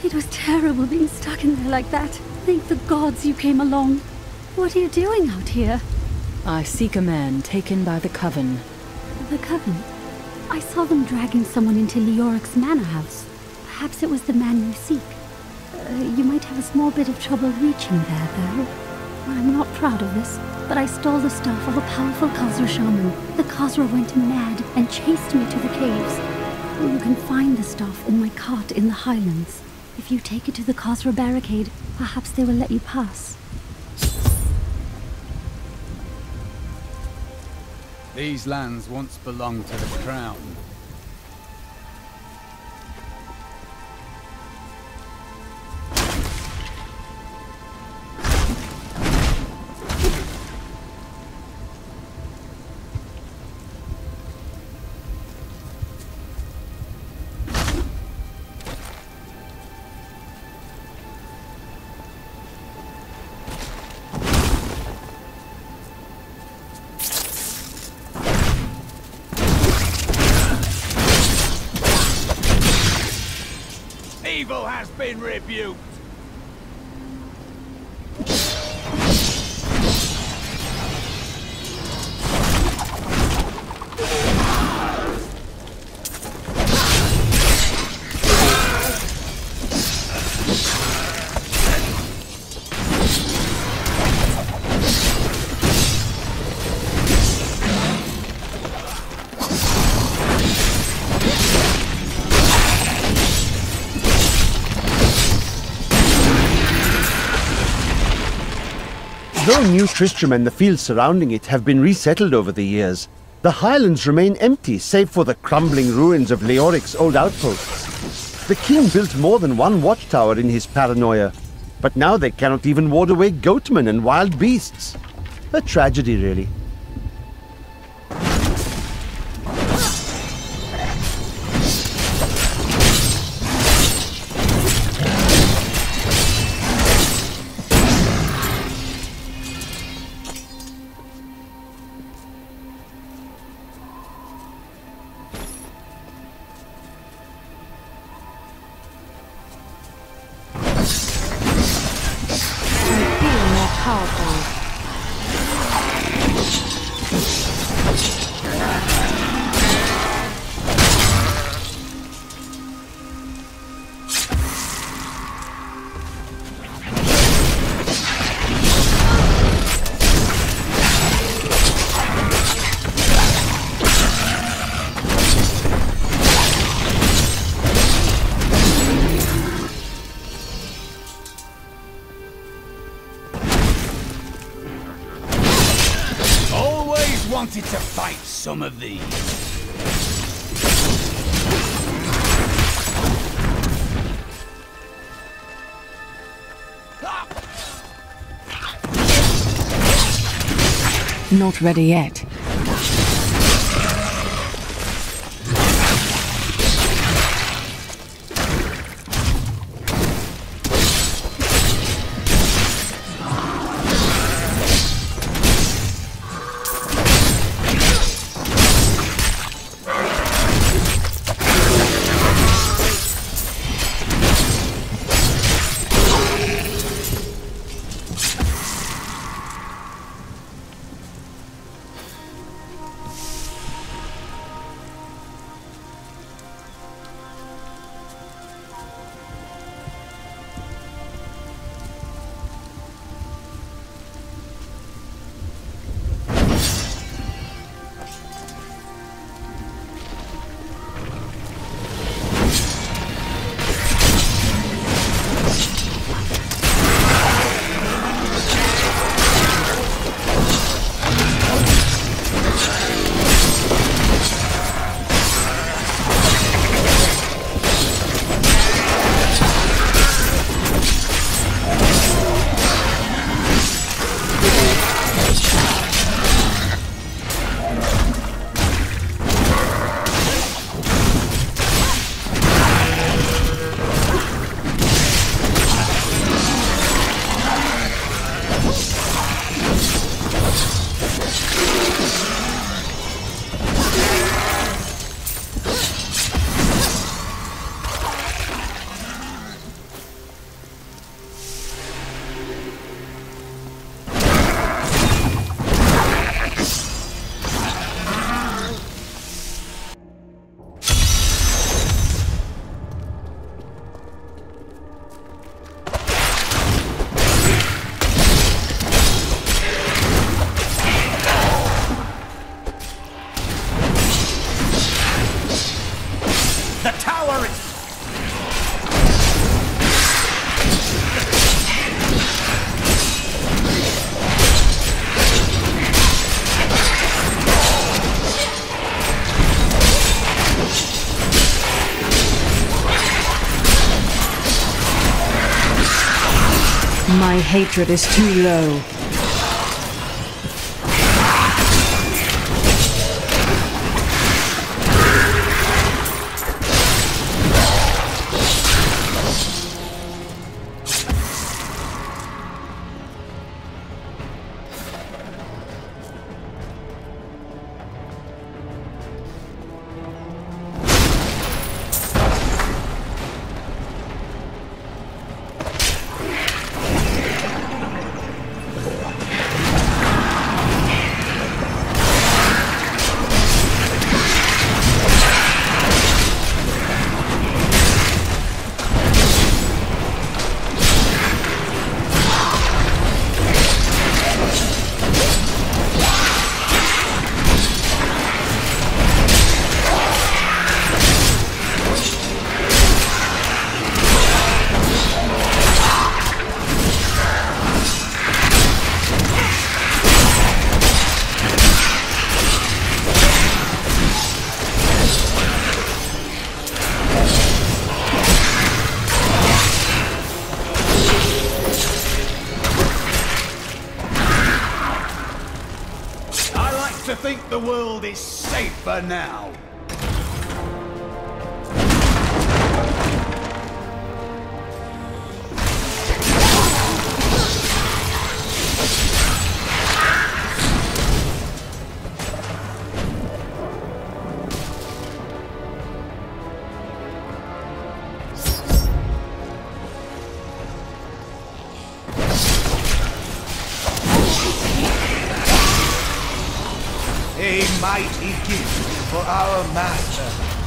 It was terrible being stuck in there like that. Thank the gods you came along. What are you doing out here? I seek a man taken by the Coven. The Coven? I saw them dragging someone into Leoric's manor house. Perhaps it was the man you seek. You might have a small bit of trouble reaching there, though. I'm not proud of this, but I stole the stuff of a powerful Khazra shaman. The Khazra went mad and chased me to the caves. You can find the stuff in my cart in the Highlands. If you take it to the Khazra barricade, perhaps they will let you pass. These lands once belonged to the Crown. Evil has been rebuked! Though New Tristram and the fields surrounding it have been resettled over the years, the Highlands remain empty save for the crumbling ruins of Leoric's old outposts. The king built more than one watchtower in his paranoia, but now they cannot even ward away goatmen and wild beasts. A tragedy, really. Wanted to fight some of these. Not ready yet. The tower is... My hatred is too low. To think the world is safer now. A mighty gift for our master.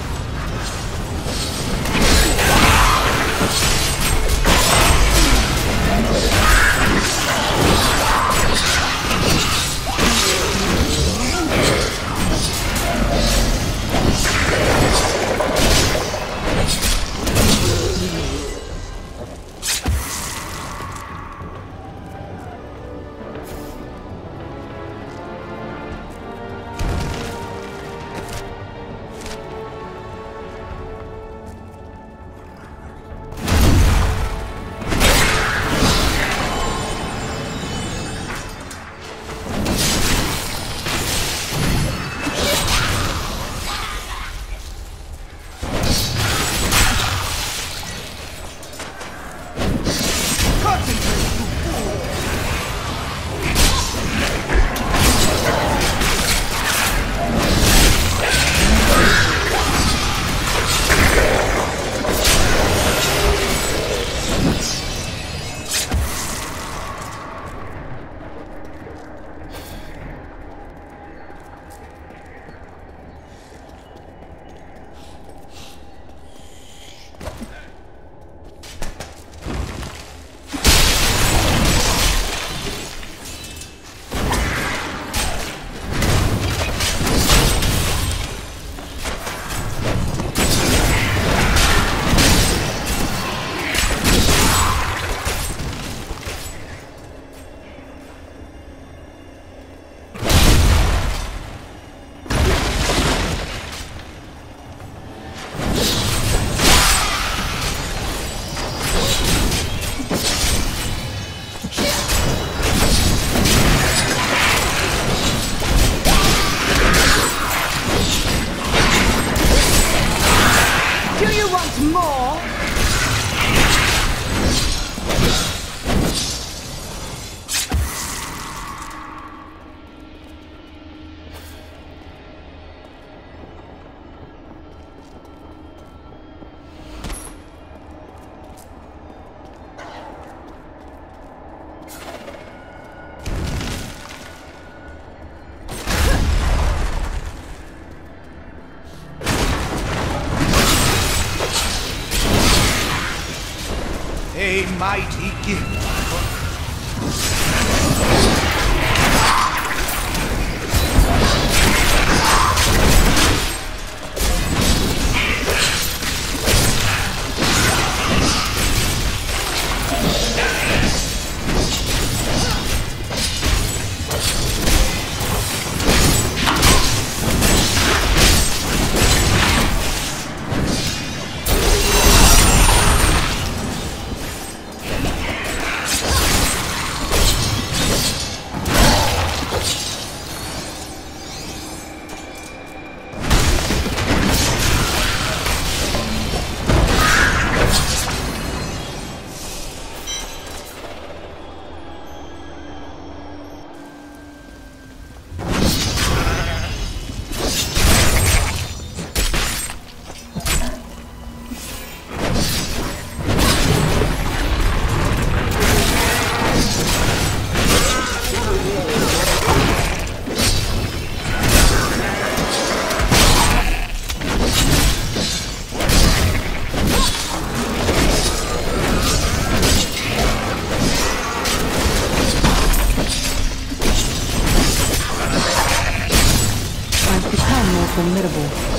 A mighty gift.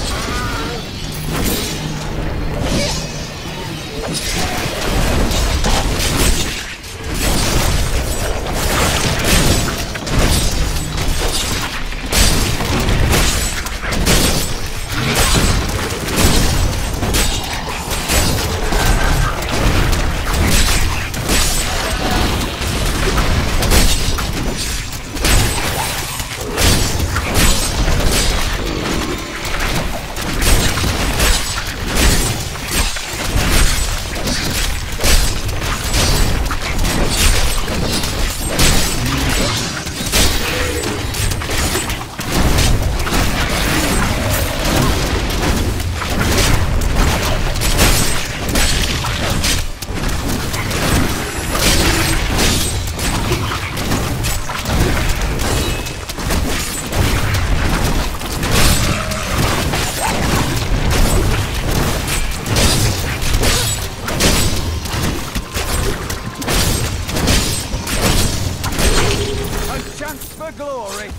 Glory!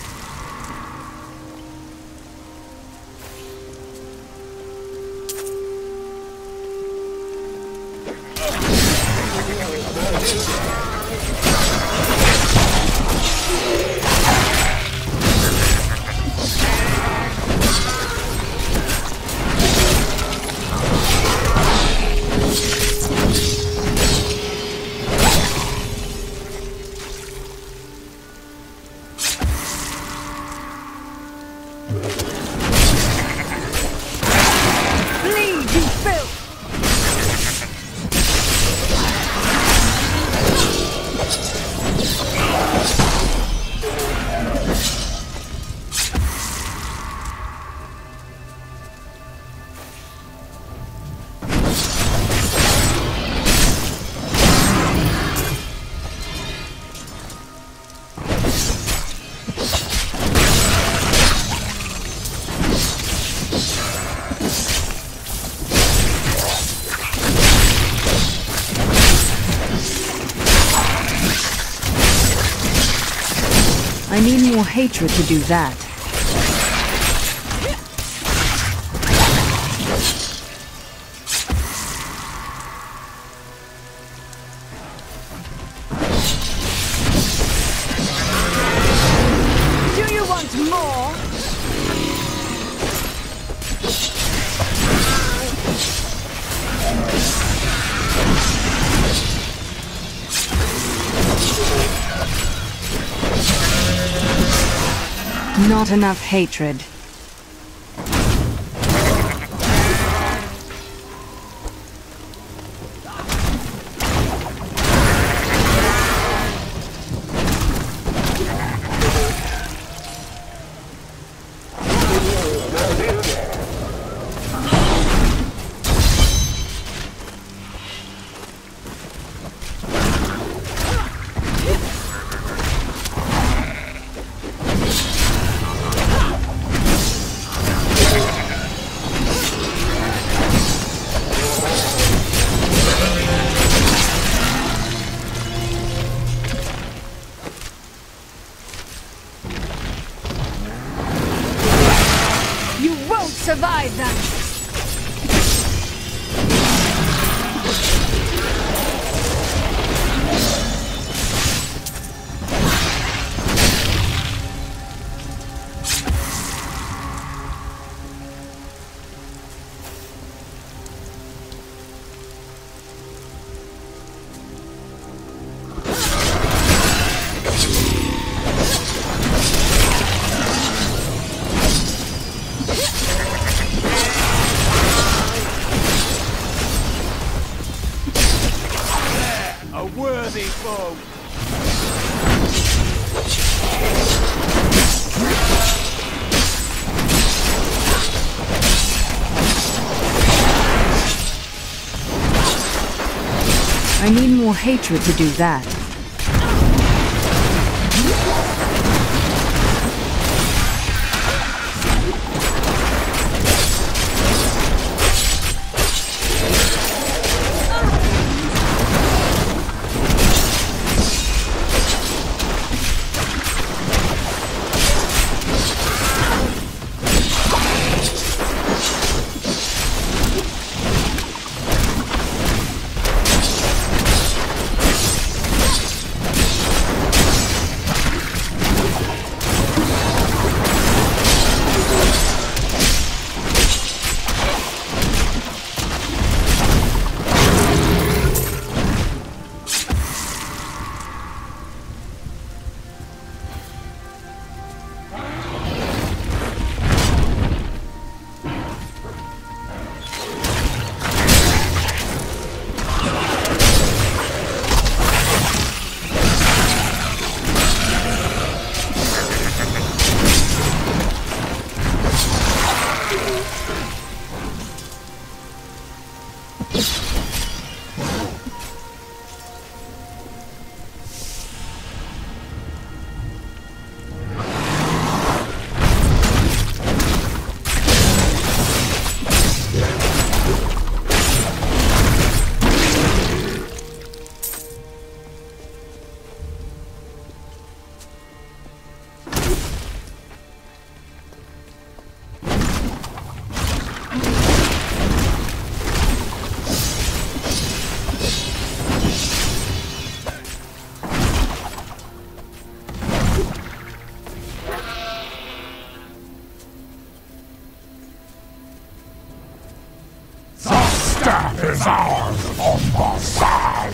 I need more hatred to do that. Do you want more? Not enough hatred. Survive them! Worthy foe! I need more hatred to do that. Staff is ours on the side!